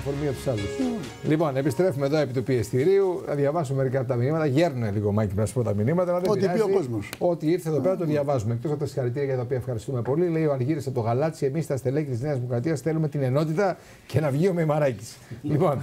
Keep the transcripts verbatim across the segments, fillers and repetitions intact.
αφορμή για τους άλλους. Mm. Λοιπόν, επιστρέφουμε εδώ επί του πιεστηρίου. Θα διαβάσουμε μερικά από τα μηνύματα. Γέρνουν λίγο, Μάκη, να σου πω τα μηνύματα. Ό,τι πει ο κόσμος. Ό,τι ήρθε εδώ πέρα το διαβάζουμε. Εκτός από τα συγχαρητήρια για τα οποία ευχαριστούμε πολύ. Λέει ο Αργύρης από το Γαλάτσι, εμείς τα στελέχη της Νέας Δημοκρατίας θέλουμε την ενότητα και να βγει ο Μημαράκης. Λοιπόν,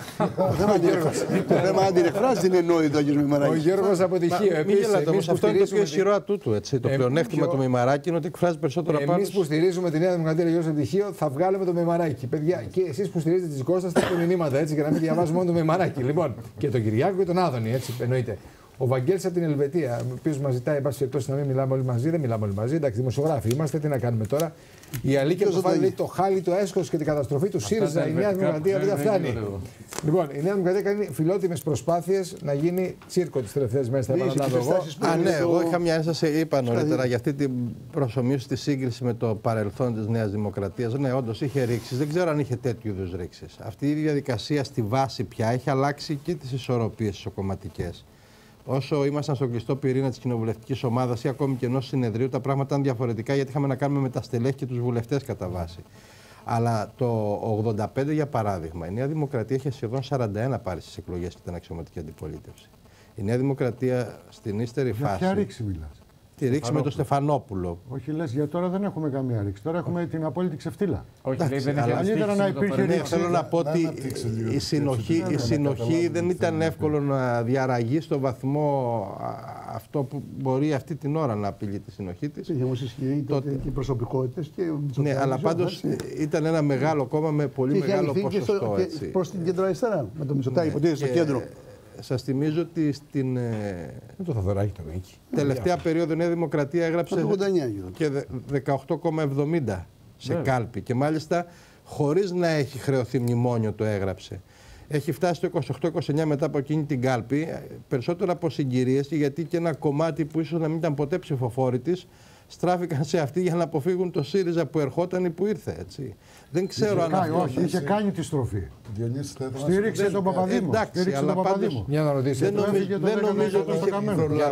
το θέμα αν την εκφράζει την ενότητα ο κ. Μημαράκης. Ο Γιώργος από Τυχείο. Μην γελάτε όμως, αυτό είναι το πιο ισχυρό ατούτου. Το πλεονέκτημα του Μημαράκη είναι ότι εκφράζει περισσότερο πάνω. Εμείς που στηρίζουμε τη Νέα Δημοκρατία, Γιώργος από Τυχείο, θα βγάλουμε το Μημαράκη. Παιδιά, και εσείς που στηρίζετε τις Κώστας, θα έχετε μηνύματα έτσι για να μην διαβάζουμε μόνο το Μημαράκη. Λοιπόν, και τον Κυριάκο και τον Άδωνη, έτσι εννοείται. Ο Βαγγέλης από την Ελβετία, ο οποίος μας ζητάει, εν πάση περιπτώσει, να μην μιλάμε όλοι μαζί, δεν μιλάμε όλοι μαζί. Εντάξει, δημοσιογράφοι είμαστε, τι να κάνουμε τώρα. Η Αλίκη αποφάσισε το χάλι, το έσχος και την καταστροφή του ΣΥΡΙΖΑ. Η Νέα Δημοκρατία δεν φτάνει. Λοιπόν, η Νέα Δημοκρατία κάνει φιλότιμες προσπάθειες να γίνει τσίρκο τις τελευταίες μέρες. Θα επαναλάβω εγώ. Α, ναι, εγώ είχα μια ένσταση, είπα νωρίτερα, για αυτή την προσομοίωση, τη σύγκριση με το παρελθόν της Νέας Δημοκρατίας. Ναι, όντως είχε ρήξεις. Δεν ξέρω αν είχε τέτοιου είδους ρήξεις. Αυτή η διαδικασία στη βάση πια έχει αλλάξει και τις ισορροπίες τις κομματικές. Όσο ήμασταν στο κλειστό πυρήνα της κοινοβουλευτικής ομάδας ή ακόμη και ενός συνεδρίου, τα πράγματα ήταν διαφορετικά γιατί είχαμε να κάνουμε με τα στελέχη και τους βουλευτές κατά βάση. Αλλά το ογδόντα πέντε, για παράδειγμα, η Νέα Δημοκρατία είχε σχεδόν σαράντα ένα πάρει στις εκλογές και ήταν αξιωματική αντιπολίτευση. Η Νέα Δημοκρατία στην ύστερη για φάση. Ποια ρήξη μιλάς? Τη ρήξη με τον Στεφανόπουλο. Όχι, λες, για τώρα δεν έχουμε καμία ρήξη. Τώρα έχουμε την απόλυτη ξεφτύλα. Όχι, λέει, δεν έχει καλύτερα να υπήρχε ρήξη. Θέλω να πω ότι η συνοχή, η συνοχή δεν ήταν εύκολο να διαραγεί στο βαθμό αυτό που μπορεί αυτή την ώρα να απειλεί τη συνοχή της. Είχε όμως ισχύει τότε και οι προσωπικότητες και ναι, αλλά πάντως ήταν ένα μεγάλο κόμμα με πολύ μεγάλο ποσοστό. Προς την κεντροαριστερά με το Μητσοτάκη, υποτίθεται στο κέντρο. Σας θυμίζω ότι στην το Θοδωράκη το εκεί. τελευταία περίοδο η Νέα Δημοκρατία έγραψε και δεκαοκτώ κόμμα εβδομήντα σε yeah. κάλπη και μάλιστα χωρίς να έχει χρεωθεί μνημόνιο το έγραψε. Έχει φτάσει στο είκοσι οκτώ είκοσι εννιά μετά από εκείνη την κάλπη, περισσότερο από συγκυρίες, γιατί και ένα κομμάτι που ίσως να μην ήταν ποτέ ψηφοφόροι της στράφηκαν σε αυτή για να αποφύγουν το ΣΥΡΙΖΑ που ερχόταν ή που ήρθε. Έτσι. Δεν ξέρω είχε αν κάνει, αυτό. Όχι, είχε κάνει τη στροφή. Διονύση, στήριξε τον Παπαδήμο. Εντάξει, αλλά πάντως. Μια να ρωτήσει. Δεν νομίζω, δεν νομίζω ότι είχε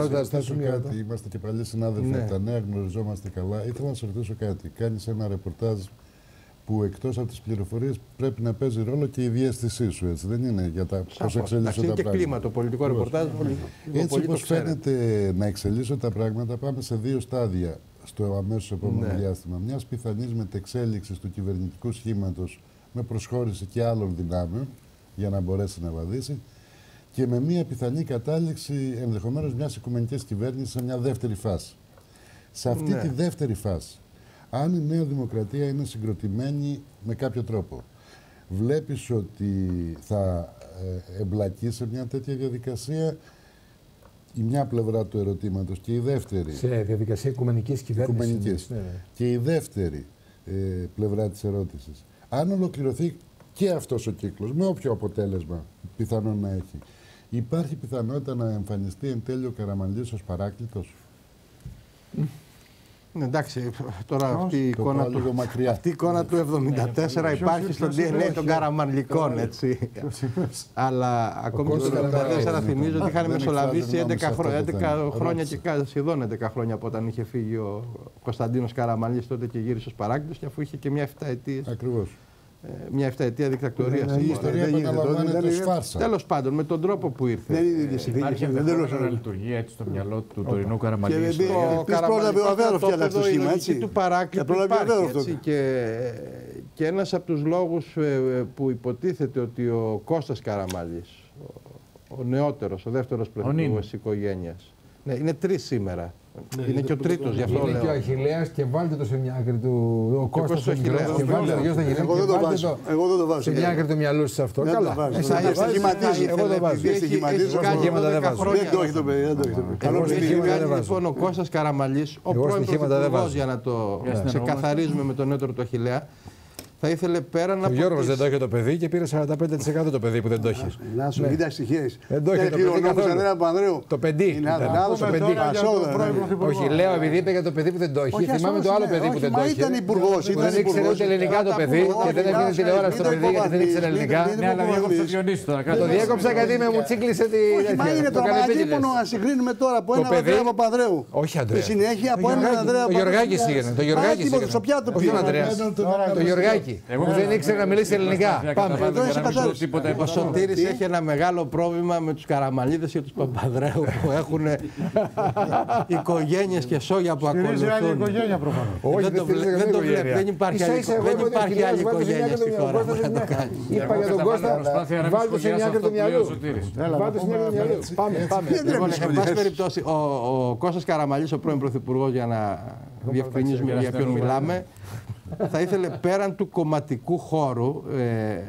κάτι. Είμαστε και παλιοί συνάδελφοι από τα νέα, γνωριζόμαστε καλά. Ήθελα να σε ρωτήσω κάτι. Κάνεις ένα ρεπορτάζ που εκτός από τις πληροφορίες πρέπει να παίζει ρόλο και η διαίσθησή σου, έτσι δεν είναι, για τα πώς εξελίσσονται τα πράγματα. Είναι και κλίμα το πολιτικό ρεπορτάζ. Έτσι όπως φαίνεται να εξελίσσονται τα πράγματα, πάμε σε δύο στάδια στο αμέσως επόμενο ναι. διάστημα. Μιας πιθανής μετεξέλιξης του κυβερνητικού σχήματος με προσχώρηση και άλλων δυνάμεων για να μπορέσει να βαδίσει και με μια πιθανή κατάληξη ενδεχομένως μιας οικουμενικής κυβέρνησης σε μια δεύτερη φάση. Σε αυτή ναι. τη δεύτερη φάση, αν η Νέα Δημοκρατία είναι συγκροτημένη με κάποιο τρόπο, βλέπεις ότι θα ε, εμπλακεί σε μια τέτοια διαδικασία η μια πλευρά του ερωτήματος και η δεύτερη... Σε διαδικασία οικουμενικής κυβέρνησης. Οικουμενικής. Ναι. Και η δεύτερη ε, πλευρά της ερώτησης. Αν ολοκληρωθεί και αυτός ο κύκλος, με όποιο αποτέλεσμα πιθανόν να έχει, υπάρχει πιθανότητα να εμφανιστεί εν τέλει ο Καραμανλής ως παράκλητος? Εντάξει, τώρα αυτή η, εικόνα του, αυτή η εικόνα του εβδομήντα τέσσερα υπάρχει στο ντι εν έι των Καραμανλικών, έτσι. Αλλά ακόμη και το εβδομήντα τέσσερα θυμίζω ότι είχαν μεσολαβήσει έντεκα χρόνια και σχεδόν έντεκα χρόνια από όταν είχε φύγει ο Κωνσταντίνος Καραμανλής τότε και γύρισε ως παράκλητος και αφού είχε και μια εφταετία. Ακριβώς. Μια εφταετία δικτατορία. Η ιστορία επαναλαμβάνεται ως φάρσα. Τέλος πάντων, με τον τρόπο που ήρθε. Υπάρχει ενδεχόμενο να λειτουργεί έτσι στο μυαλό του τωρινού Καραμανλή. Ο Καραμανλής ο Αβέροφ φτιάξει το σχήμα, έτσι. Του παράκλητου υπάρχει, και ένας από τους λόγους που υποτίθεται ότι ο Κώστας Καραμανλής, ο νεότερος, ο δεύτερος πρωθυπουργός της οικογένειας, είναι τρεις σήμερα. Ναι, είναι και ο τρίτος, γι' αυτό είναι λέω. Και ο Αχιλλέας και βάλτε το σε μια άκρη του. Ο Κώστας ο Αχιλλέας και βάλτε το γιος του Αχιλλέα. Εγώ δεν το βάζω. Εγώ δεν το βάζω. Σε μια άκρη του μυαλού σας αυτό. Καλά. Έχει σχηματίσει. Εγώ το βάζω. Έχει σχήματα δεν βάζω. Δεν το έχει το παιδί. Δεν το έχει το παιδί. Καλό στοιχείο. Λοιπόν, ο Κώστας Καραμανλής, ο πρώην πρωθυπουργός, για να το ξεκαθαρίζουμε με τον νεότερο του Αχιλλέα, θα ήθελε πέρα να. Ο Γιώργος δεν το είχε το παιδί και πήρε σαράντα πέντε τοις εκατό το παιδί που δεν το είχε. Να σου κοίτα στοιχείες. Δεν το είχε το παιδί. Το παιδί. Όχι, λέω επειδή είπε για το παιδί που δεν το είχε. Θυμάμαι το άλλο παιδί που δεν το είχε. Ήταν υπουργός. Δεν ήξερε ούτε ελληνικά το παιδί και δεν έβγαινε τηλεόραση το παιδί γιατί δεν ήξερε ελληνικά. Ναι, αλλά διέκοψε το Διονύση τώρα. Το διέκοψα γιατί με μου τσίκλισε τη. Μα είναι το αντίπονο να συγκρίνουμε τώρα από έναν Ανδρέα Παπανδρέου. Όχι, Αντρέα. Στη συνέχεια από έναν Ανδρέα Παπανδρέου. Το Γιωργάκη πήγαινε. Το Γιωργάκη. Στο πιάτο πήγαινε. Το Γιωργάκη. Μαρινάκη. Που δεν ήξερε να μιλήσει ελληνικά. Πάμε. Ο Σωτήρης έχει ένα μεγάλο πρόβλημα με τους Καραμανλίδες και τους Παπανδρέου που έχουν οικογένειες και σόγια που ακολουθούν. Στηρίζει άλλη οικογένεια προφανώς. Δεν το βλέπει. Δεν υπάρχει άλλη οικογένεια στη χώρα που να το κάνει. Είπα για τον Κώστα, βάλτε σε μια άκρη του μυαλού. Βάλτε σε μια άκρη του μυαλού. Πάμε, πάμε. Λοιπόν, εν πάση περιπτώσει, ο Κώστας Καραμανλής, ο πρώην Πρωθυπουργός, για να διευκρινίζουμε για ποιον μιλάμε, θα ήθελε πέραν του κομματικού χώρου ε,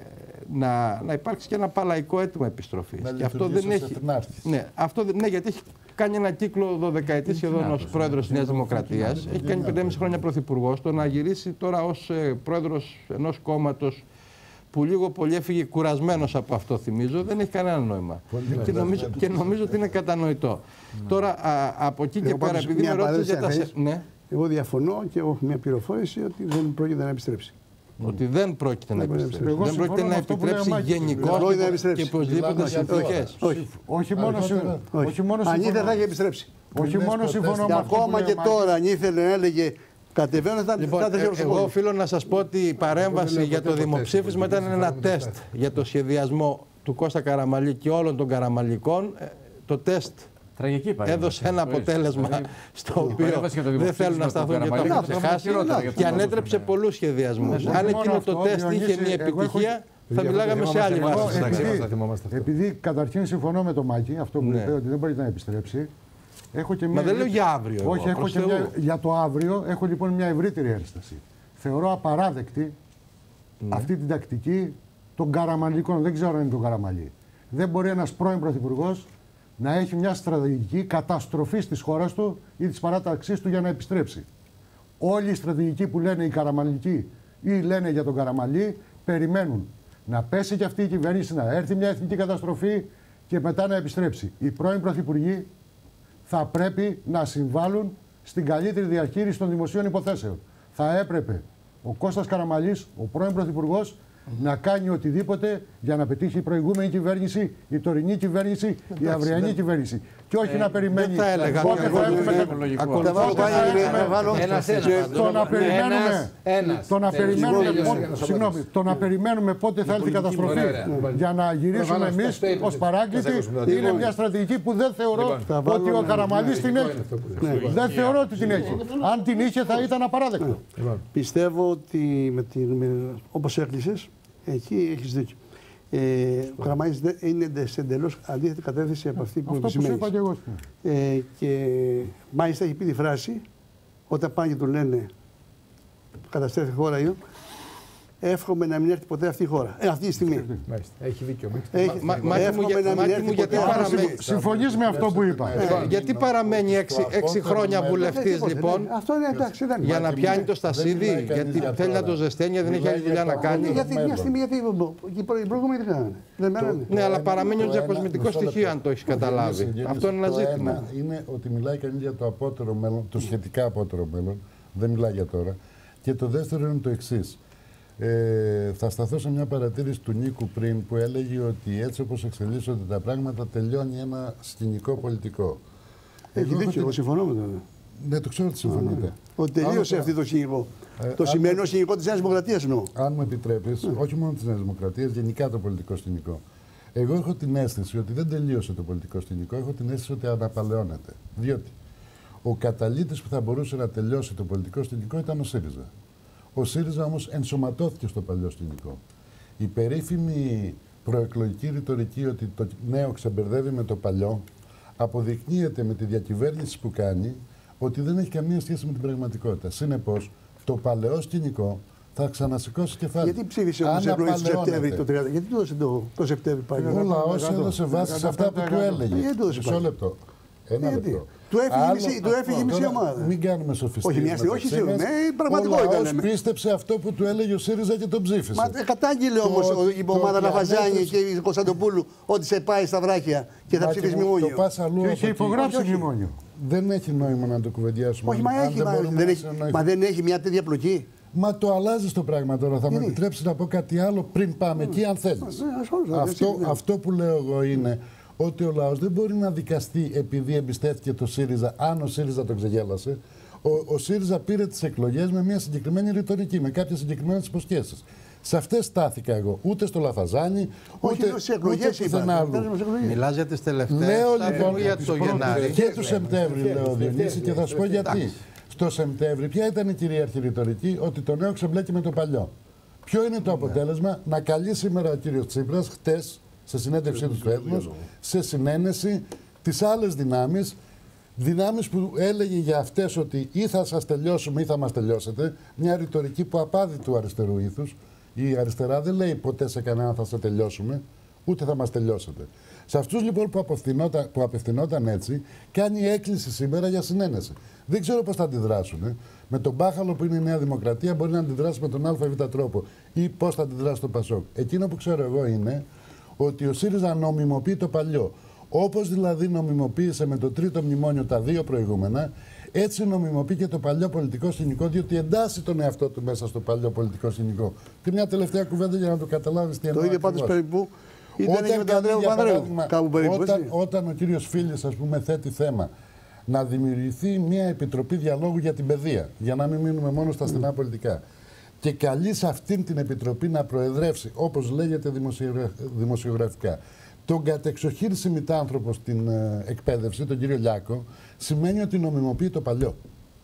να, να υπάρξει και ένα παλαϊκό αίτημα επιστροφής. Και αυτό δεν έχει. Ναι, αυτό, ναι, γιατί έχει κάνει ένα κύκλο δωδεκαετή σχεδόν ως πρόεδρος της Νέας Δημοκρατίας. Έχει κάνει πεντέμισι χρόνια πρωθυπουργός. Το να γυρίσει τώρα ως ε, πρόεδρος ενός κόμματος που λίγο πολύ έφυγε κουρασμένος από αυτό, θυμίζω, δεν έχει κανένα νόημα. Και νομίζω, και νομίζω ότι είναι κατανοητό. Ναι. Τώρα, α, από εκεί και πέρα, επειδή με ρώτησε για τα... Ναι. Εγώ διαφωνώ και έχω μια πληροφόρηση ότι δεν πρόκειται να επιστρέψει. Ότι δεν πρόκειται να επιστρέψει. Δεν πρόκειται να επιτρέψει γενικώς και οπωσδήποτε σε εποχές. Όχι μόνο αν ήθελε θα είχε επιστρέψει. Όχι μόνο συμφωνώ με αυτό. Ακόμα και τώρα, αν ήθελε να έλεγε κατεβαίνω, θα λοιπόν, ε, εγώ οφείλω να σας πω ότι η παρέμβαση για το δημοψήφισμα ήταν ένα τεστ για το σχεδιασμό του Κώστα Καραμανλή και όλων των Καραμανλικών. Το τεστ έδωσε ένα αποτέλεσμα στο οποίο δεν θέλουν να σταθούν και το έχουν ξεχάσει και ανέτρεψε πολλούς σχεδιασμούς. Αν εκείνο το τεστ είχε μια επιτυχία, θα μιλάγαμε σε άλλη βάση. Επειδή καταρχήν συμφωνώ με τον Μάκη, αυτό που είπε ότι δεν μπορεί να επιστρέψει. Έχω και μια... Μα δεν λέω για αύριο. Όχι, εγώ, έχω και μια... για το αύριο έχω λοιπόν μια ευρύτερη ένσταση. Θεωρώ απαράδεκτη ναι. αυτή την τακτική των Καραμανλικών. Δεν ξέρω αν είναι τον Καραμανλή. Δεν μπορεί ένας πρώην πρωθυπουργός να έχει μια στρατηγική καταστροφή της χώρας του ή της παράταξής του για να επιστρέψει. Όλοι οι στρατηγικοί που λένε οι Καραμανλικοί ή λένε για τον Καραμανλή περιμένουν να πέσει και αυτή η κυβέρνηση, να έρθει μια εθνική καταστροφή και μετά να επιστρέψει. Οι πρώην πρωθυπουργοί θα πρέπει να συμβάλλουν στην καλύτερη διαχείριση των δημοσίων υποθέσεων. Θα έπρεπε ο Κώστας Καραμανλής, ο πρώην πρωθυπουργός, να κάνει οτιδήποτε για να πετύχει η προηγούμενη κυβέρνηση, η τωρινή κυβέρνηση, η αυριανή δεν... κυβέρνηση. Και όχι ε, να περιμένει. Δεν θα έλεγα. Πότε θα έχουμε. Το να περιμένουμε. Το να περιμένουμε. Συγγνώμη. Το να περιμένουμε πότε θα έρθει η καταστροφή για να γυρίσουμε εμείς ως παράκλητοι είναι μια στρατηγική που δεν θεωρώ ότι ο Καραμανλής την έχει. Δεν θεωρώ ότι την έχει. Αν την είχε θα ήταν απαράδεκτο. Πιστεύω ότι όπως έκλεισες, εκεί έχεις δίκιο. Ε, ο Καραμανλής είναι σε εντελώς αντίθετη κατεύθυνση από αυτή που επισημαίνεις. Αυτό που είπα και εγώ. Ε, και μάλιστα έχει πει τη φράση, όταν πάνε και του λένε καταστρέφει χώρα ή εύχομαι να μην έρθει ποτέ αυτή η χώρα. Ε, αυτή τη στιγμή. Μάλιστα. Έχει δίκιο. Εύχομαι να μην έρθει ποτέ. Συμφωνείς με αυτό που είπα. Γιατί παραμένει έξι χρόνια βουλευτής λοιπόν. Αυτό είναι εντάξει. Για να πιάνει το στασίδι, γιατί θέλει να το ζεσταίνει, δεν έχει άλλη δουλειά να κάνει. Γιατί μια στιγμή, γιατί οι προηγούμενοι δεν κάνανε. Ναι, αλλά παραμένει ως διακοσμητικό στοιχείο, αν το έχει καταλάβει. Αυτό είναι ένα ζήτημα. Είναι ότι μιλάει κανείς για το απότερο μέλλον, το σχετικά απότερο μέλλον. Δεν μιλάει για τώρα. Και το δεύτερο είναι το εξής. Ε, θα σταθώ σε μια παρατήρηση του Νίκου πριν που έλεγε ότι έτσι όπως εξελίσσονται τα πράγματα τελειώνει ένα σκηνικό πολιτικό. Έχει δίκιο, εγώ συμφωνώ με το. Ναι, το ξέρω ότι συμφωνείτε. Ότι τελείωσε αυτό το σκηνικό. Ε, το σημερινό σκηνικό της Νέας Δημοκρατίας εννοώ. Αν μου επιτρέπεις, mm. όχι μόνο της Νέας Δημοκρατίας, γενικά το πολιτικό σκηνικό. Εγώ έχω την αίσθηση ότι δεν τελείωσε το πολιτικό σκηνικό, έχω την αίσθηση ότι αναπαλαιώνεται. Διότι ο καταλύτης που θα μπορούσε να τελειώσει το πολιτικό σκηνικό ήταν ο ΣΥΡΙΖΑ. Ο ΣΥΡΙΖΑ όμως ενσωματώθηκε στο παλιό σκηνικό. Η περίφημη προεκλογική ρητορική ότι το νέο ξεμπερδεύει με το παλιό αποδεικνύεται με τη διακυβέρνηση που κάνει ότι δεν έχει καμία σχέση με την πραγματικότητα. Συνεπώς, το παλαιό σκηνικό θα ξανασηκώσει κεφάλι. Γιατί ψήφισε όμως εκλογές του Σεπτέμβρη το τριάντα, γιατί το έδωσε το, το Σεπτέμβρη πάλι. Ο λαός έδωσε βάση σε αυτά που του έλεγε. Μισό λεπτό. Ένα λεπτό. Του έφυγε, του έφυγε μισή ομάδα. Μην κάνουμε σοφιστήρες. Όχι, μια στιγμή, όχι στιγμή. Πραγματικότητα. Ο λαός πίστεψε αυτό που του έλεγε ο ΣΥΡΙΖΑ και τον ψήφισε. Μα κατάγγειλε όμως η ομάδα Λαφαζάνη και η Κωνσταντοπούλου ότι σε πάει στα βράχια και θα ψηφίσει μνημόνιο. Το πας αλλού. Και έχει υπογράψει μνημόνιο. Δεν έχει νόημα να το κουβεντιάσουμε. Όχι, μα δεν έχει μια τέτοια πλοκή. Μα το αλλάζει το πράγμα τώρα. Θα μου επιτρέψει να πω κάτι άλλο πριν πάμε εκεί, αν θέλεις. Αυτό που λέω εγώ είναι ότι ο λαός δεν μπορεί να δικαστεί επειδή εμπιστεύτηκε το ΣΥΡΙΖΑ, αν ο ΣΥΡΙΖΑ τον ξεγέλασε. Ο, ο ΣΥΡΙΖΑ πήρε τις εκλογές με μια συγκεκριμένη ρητορική, με κάποιες συγκεκριμένες υποσχέσεις. Σε αυτές στάθηκα εγώ. Ούτε στο Λαφαζάνι, ούτε, ούτε πουθενά άλλου. Μιλάς για τις τελευταίες. Λέω λοιπόν για το Γενάρη. Και του Σεπτέμβρη, λέω Διονύση, και θα σου πω γιατί. Στο Σεπτέμβρη, ποια ήταν η κυρίαρχη ρητορική? Ότι το νέο ξεμπλέκει με το παλιό. Ποιο είναι το αποτέλεσμα? Να καλεί σήμερα ο κύριος Τσίπρας, χτες, σε συνέντευξή του στο Έθνος, σε συνένεση, τις άλλες δυνάμεις. Δυνάμεις που έλεγε για αυτές ότι ή θα σας τελειώσουμε ή θα μας τελειώσετε. Μια ρητορική που απάδει του αριστερού ήθους. Η αριστερά δεν λέει ποτέ σε κανέναν θα σε τελειώσουμε, ούτε θα μας τελειώσετε. Σε αυτούς λοιπόν που απευθυνόταν, που απευθυνόταν έτσι, κάνει έκκληση σήμερα για συνένεση. Δεν ξέρω πώς θα αντιδράσουν. Ε. Με τον μπάχαλο που είναι η Νέα Δημοκρατία μπορεί να αντιδράσει με τον ΑΒ τρόπο ή πώς θα αντιδράσει το ΠΑΣΟΚ. Εκείνο που ξέρω εγώ είναι ότι ο ΣΥΡΙΖΑ νομιμοποιεί το παλιό. Όπως δηλαδή νομιμοποίησε με το τρίτο μνημόνιο τα δύο προηγούμενα, έτσι νομιμοποιεί και το παλιό πολιτικό σκηνικό, διότι εντάσσει τον εαυτό του μέσα στο παλιό πολιτικό σκηνικό. Και μια τελευταία κουβέντα για να το καταλάβεις τι εννοώ. Το ίδιο πάντως περίπου ήταν όταν και με τον Ανδρέο Πανδρέου. Κάπου περίπου, όταν, όταν ο κύριος Φίλης, ας πούμε, θέτει θέμα να δημιουργηθεί μια επιτροπή διαλόγου για την παιδεία, για να μην μείνουμε μόνο στα στενά mm. πολιτικά, και καλεί σε αυτήν την επιτροπή να προεδρεύσει, όπως λέγεται δημοσιογραφικά, τον κατεξοχήν συμμετάνθρωπο στην ε, εκπαίδευση, τον κύριο Λιάκο, σημαίνει ότι νομιμοποιεί το παλιό.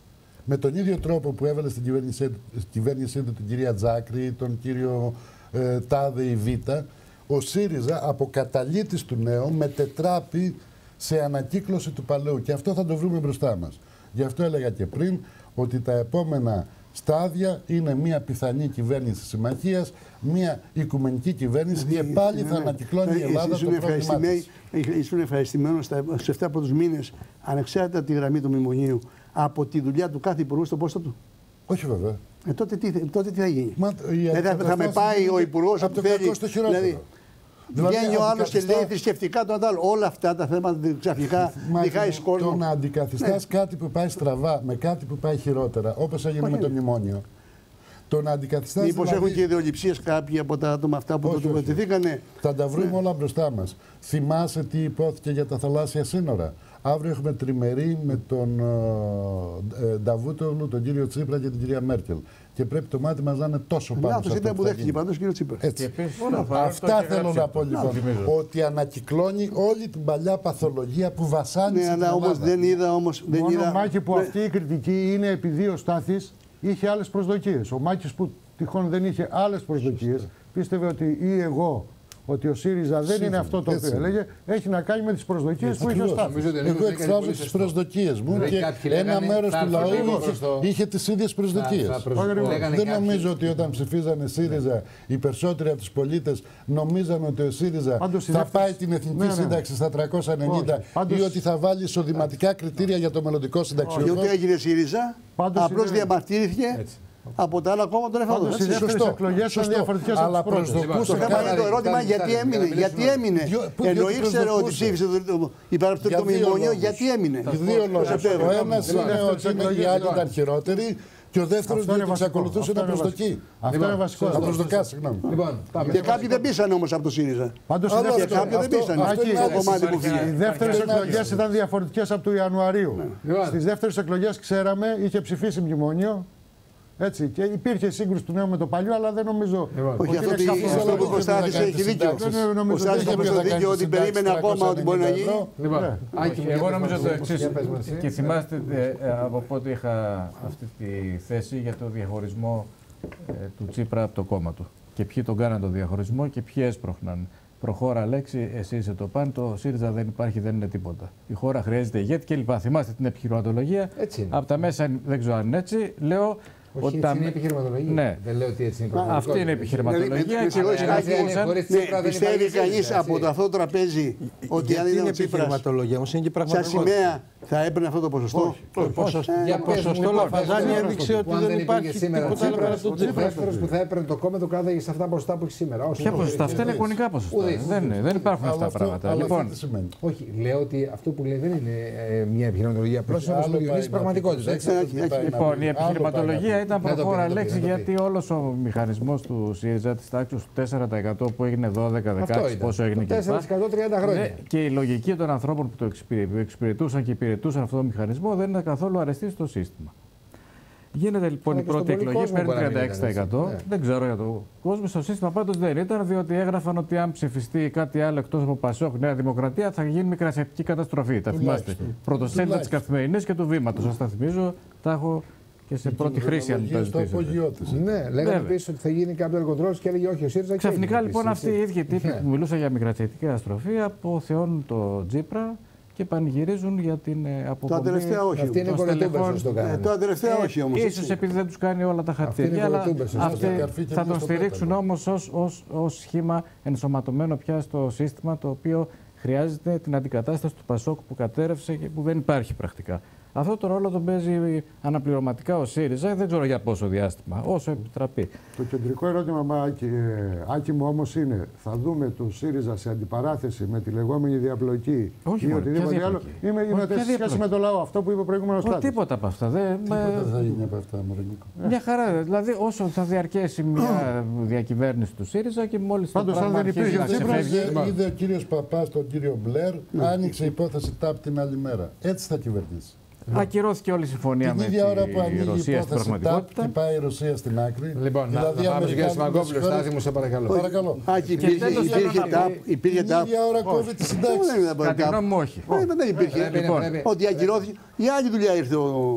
Με τον ίδιο τρόπο που έβαλε στην κυβέρνησή, κυβέρνησή του την κυρία Τζάκρη, τον κύριο ε, Τάδε ή Βίτα, ο ΣΥΡΙΖΑ από καταλήτης του νέου μετετράπει σε ανακύκλωση του παλαιού. Και αυτό θα το βρούμε μπροστά μας. Γι' αυτό έλεγα και πριν ότι τα επόμενα στάδια είναι μια πιθανή κυβέρνηση συμμαχίας, μια οικουμενική κυβέρνηση και πάλι θα ανακυκλώνει η Ελλάδα το πρόβλημά της. Ήσουν ευχαριστημένος στους επτά πρώτους μήνες, ανεξάρτητα τη γραμμή του μνημονίου, από τη δουλειά του κάθε υπουργού στον πόστο του? Όχι βέβαια. Ε, τότε, τι, τότε τι θα γίνει? Μα, δηλαδή, θα με πάει ο υπουργός από το κακό στο χειρότερο. Δηλαδή, Δηλαδή, βγαίνει ο άλλο και λέει θρησκευτικά το άλλο. Όλα αυτά τα θέματα ξαφνικά διχάει κόσμο. Το να αντικαθιστάς ναι. κάτι που πάει στραβά με κάτι που πάει χειρότερα, όπως έγινε με το μνημόνιο. Το να αντικαθιστάς. Μήπως δηλαδή... έχουν και ιδεολειψίες κάποιοι από τα άτομα αυτά που το τοποθετηθήκανε. Θα τα βρούμε ναι. όλα μπροστά μας. Θυμάσαι τι υπόθηκε για τα θαλάσσια σύνορα? Αύριο έχουμε τριμερή με τον ε, Νταβούτογλου, τον κύριο Τσίπρα και την κυρία Μέρκελ. Και πρέπει το μάτι μας να είναι τόσο πάνω. Αυτό ήταν που δέχτηκε πάντως κύριο Τσίπρα. Αυτά θέλω να πω λοιπόν. Ότι ανακυκλώνει όλη την παλιά παθολογία που βασάνισε. Ναι, αλλά όμως δεν είδα όμως. Μόνο Μάκη που αυτή η κριτική είναι επειδή ο Στάθης είχε άλλες προσδοκίες. Ο Μάκης που τυχόν δεν είχε άλλες προσδοκίες, πίστευε ότι ή εγώ. Ότι ο ΣΥΡΙΖΑ δεν είναι αυτό το οποίο έλεγε, έχει να κάνει με τις προσδοκίες που είχε ο Στάθης. Εγώ εκφράζω τις προσδοκίες μου και ένα μέρος του λαού είχε τις ίδιες προσδοκίες. Δεν νομίζω ότι όταν ψηφίζανε ΣΥΡΙΖΑ οι περισσότεροι από τους πολίτες νομίζανε ότι ο ΣΥΡΙΖΑ θα πάει την εθνική σύνταξη στα τριακόσια ενενήντα ή ότι θα βάλει εισοδηματικά κριτήρια για το μελλοντικό συνταξιούχο. Και ό,τι έγινε ΣΥΡΙΖΑ, απλώς διαμαρτύρθηκε. Από τα άλλα κόμματα τον έφαγε. Σωστό. Σωστό. Εκλογές ήταν διαφορετικές. Αλλά προσδοκούσε. Το θέμα είναι το ερώτημα γιατί έμεινε. Γιατί έμεινε. Ενώ ήξερε ότι ψήφισε υπέρ το μνημόνιο, γιατί έμεινε. Δύο λόγους. Ο ένας είναι ότι οι άλλοι ήταν χειρότεροι. Και ο δεύτερος δεν εξακολουθούσε να προσδοκεί. Αυτό είναι βασικό. Να προσδοκά, συγγνώμη. Και κάποιοι δεν πήσανε όμως από το ΣΥΡΙΖΑ. Πάντως και κάποιοι δεν πήσανε. Το κομμάτι που φύγει. Οι δεύτερες εκλογές ήταν διαφορετικές από του Ιανουαρίου. Στις δεύτερες εκλογές ξέραμε, είχε ψηφίσει μνημόνιο. Έτσι, και υπήρχε σύγκρουση του νέου με το παλιό, αλλά δεν νομίζω. Όχι, αυτό που ο Κωνσταντίνος έχει δίκιο. Ο Κωνσταντίνος έχει δίκιο ότι περίμενε ακόμα ότι μπορεί να γίνει. Εγώ νομίζω το εξής. Και θυμάστε από πότε είχα αυτή τη θέση για το διαχωρισμό του Τσίπρα από το κόμμα του. Και ποιοι τον κάναν το διαχωρισμό και ποιοι έσπροχναν. Προχώρα λέξη, εσύ είσαι το παν, το ΣΥΡΙΖΑ δεν υπάρχει, δεν είναι τίποτα. Η χώρα χρειάζεται ηγέτη κλπ. Θυμάστε την επιχειρηματολογία. Από τα μέσα, δεν ξέρω αν είναι έτσι, λέω. Όχι, ότι έτσι τα... είναι επιχειρηματολογία. Ναι. Δεν λέω ότι έτσι είναι. Αυτή είναι επιχειρηματολογία. Πιστεύει κανείς από το αυτό το τραπέζι ότι αν είναι επιχειρηματολογία, όμως είναι και πραγματικότητα. Σαν σημαία θα έπαιρνε αυτό το ποσοστό. Για ποσοστό Λαφαζάνη έδειξε ότι δεν υπάρχει τίποτα άλλο πέρα από τον Τσίπρα. Ο δεύτερος που θα έπαιρνε το κόμμα το κράταγε σε αυτά τα ποσοστά που έχει σήμερα. Ποια ποσοστά? Αυτά είναι εικονικά ποσοστά. Δεν υπάρχουν αυτά τα πράγματα. Όχι, λέω ότι αυτό που λέει δεν είναι μια επιχειρηματολογία. Απλώς είναι η πραγματικότητα. Λοιπόν, η επιχειρηματολογία ήταν προχώρα λέξη γιατί όλος ο μηχανισμός του ΣΥΡΙΖΑ της τάξης του τέσσερα τοις εκατό που έγινε δώδεκα δεκαέξι, πόσο έγινε και τέσσερα τοις εκατό τριάντα χρόνια. Και η λογική των ανθρώπων που το εξυπηρετούσαν και υπηρετούσαν αυτό το μηχανισμό δεν ήταν καθόλου αρεστή στο σύστημα. Γίνεται λοιπόν Αλλά η πρώτη εκλογή, παίρνει τριάντα έξι τοις εκατό. Ναι. Δεν ξέρω για το κόσμο. Στο σύστημα πάντως δεν ήταν, διότι έγραφαν ότι αν ψηφιστεί κάτι άλλο εκτός από Πασόκ, Νέα Δημοκρατία, θα γίνει μικρασιατική καταστροφή. Τα θυμάστε. Πρωτοσέλιδα της Καθημερινής και του Βήματος. Σας τα θυμίζω, τα έχω και σε πρώτη χρήση αν τα ζητήσετε. Ναι, λέγανε επίσης ότι θα γίνει κάποιο κοντρόλ και έλεγε όχι ο ΣΥΡΙΖΑ. Ξαφνικά λοιπόν αυτοί οι ίδιοι τύποι που μιλούσαν για μικρασιατική καταστροφή αποθεώνουν το Τσίπρα και πανηγυρίζουν για την αποκομμή. Το τελευταία όχι. Αυτή είναι κολοτούμπες το κάνανε. Το τελευταία όχι όμως. Ίσως επειδή δεν τους κάνει όλα τα χαρτιά, αλλά θα τον στηρίξουν όμως ως, ως, ως σχήμα ενσωματωμένο πια στο σύστημα, το οποίο χρειάζεται την αντικατάσταση του Πασόκ που κατέρευσε και που δεν υπάρχει πρακτικά. Αυτό το ρόλο τον παίζει αναπληρωματικά ο ΣΥΡΙΖΑ, δεν ξέρω για πόσο διάστημα, όσο επιτραπεί. Το κεντρικό ερώτημα, Άκη, Άκη μου, όμως είναι, θα δούμε το ΣΥΡΙΖΑ σε αντιπαράθεση με τη λεγόμενη διαπλοκή όχι, ή οτιδήποτε άλλο. Είμαι σε σχέση με το λαό, αυτό που είπε ο προηγούμενος Τάτης. Τίποτα από αυτά. Δεν τίποτα θα γίνει από αυτά, Μωρονίκο. Μια χαρά. Δηλαδή, όσο θα διαρκέσει μια διακυβέρνηση του ΣΥΡΙΖΑ και μόλις το πράγμα αρχίζει να ξεφεύγει. Είδε ο κύριος Παπάς τον κύριο Μπλερ, άνοιξε υπόθεση ΤΑΠ την άλλη μέρα. Έτσι θα κυβερνήσει. Ακυρώθηκε όλη η συμφωνία την με ίδια ώρα που τη Ρωσία στην πραγματικότητα. Και πάει η Ρωσία στην άκρη. Λοιπόν, δηλαδή, να πάμε στον κύριο Σιμακόπουλο, Στάθη μου, σε παρακαλώ. Παρακαλώ. Άκη, υπήρχε ΤΑΠ. Την ίδια ώρα κόβει τη συντάξη. Κατά τη γνώμη μου, όχι. Δεν υπήρχε. Ότι ακυρώθηκε. Η άλλη δουλειά ήρθε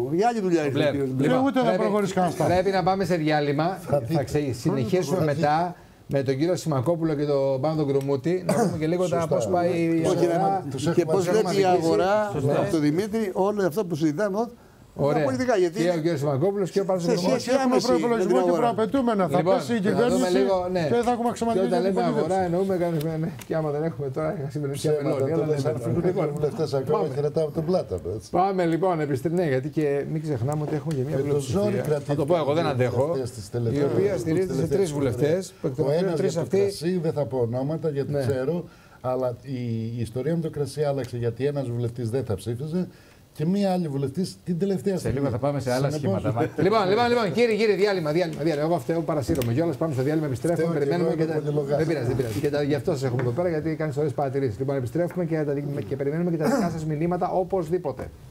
ο κύριο. Ούτε θα προχωρήσει κανένα. Πρέπει να πάμε σε διάλειμμα. Θα συνεχίσουμε μετά. Με τον κύριο Σιμακόπουλο και τον Πάνο Γκρουμούτη, να πούμε και λίγο πώς πάει η αγορά. Και πώς βλέπει η αγορά, το Δημήτρη, όλα αυτά που συζητάμε εδώ. Ωραία. Γιατί και ο κύριος Σιμακόπουλος και ο Πάνος Γκρουμούτης. Έχουμε προϋπολογισμό και προαπαιτούμενα. Θα πέσει η κυβέρνηση και θα έχουμε αξιωματική. Και όταν λέμε αγορά εννοούμε και άμα δεν έχουμε τώρα συμμετοχή οι βουλευτές ακόμα χαιρετάμε τον Πλάτα. Πάμε λοιπόν, ναι, γιατί και μην ξεχνάμε ότι έχουμε και μια πλειοψηφία. Θα το πω εγώ, δεν αντέχω. Η οποία στηρίζεται σε τρεις βουλευτές. Ο ένας για το κρασί, δεν θα πω ονόματα γιατί ξέρω, αλλά η ιστορία με το κρασί άλλαξε γιατί ένας βουλευτής δεν θα ψήφιζε. Και μία άλλη βουλευτή την τελευταία στιγμή. Σε λίγο θα πάμε σε άλλα σχήματα. λοιπόν, λοιπόν, λοιπόν, κύριε, κύριε, διάλειμμα, διάλειμμα. διάλειμμα. Εγώ φταίω, παρασύρωμαι κιόλας. Πάμε στο διάλειμμα, επιστρέφουμε, περιμένουμε και τα. Δεν πειράζει, δεν πειράζει. Και τα... γι' αυτό σας έχουμε εδώ πέρα, γιατί κάνει ωραίες παρατηρήσεις. Λοιπόν, επιστρέφουμε και, τα... και περιμένουμε και τα δικά σας μηνύματα οπωσδήποτε.